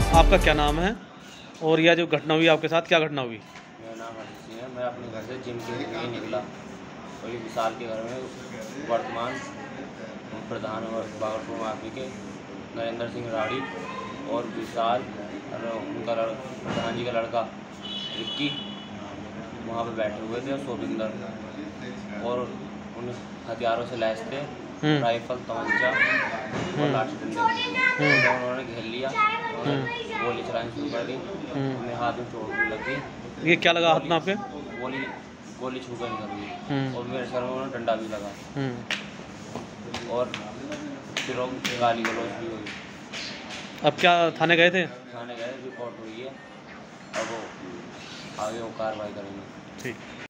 आपका क्या नाम है और यह जो घटना हुई आपके साथ, क्या घटना हुई? मेरा नाम हर्षित सिंह है। मैं अपने घर से जिम के लिए निकला और ये विशाल के घर में वर्तमान प्रधान बागरपुर माफी के नरेंद्र सिंह राठी और विशाल उनका प्रधान जी का लड़का रिक्की वहाँ पे बैठे हुए थे। और शोभिंदर और उन हथियारों से लैस थे, राइफल, तमंचा और लाठी डंडे। उन्होंने घेर लिया और गोली चलानी शुरू कर दी। मेरे हाथ में चोट भी लग गई। ये क्या लगा हाथ में आपके? गोली छू कर निकल गई और मेरे सर में उन्होंने डंडा भी लगा और फिर गाली गलौज भी हुई। अब क्या थाने गए थे? थाने गए, रिपोर्ट हुई है, अब वो आगे वो कार्रवाई करेंगे। ठीक।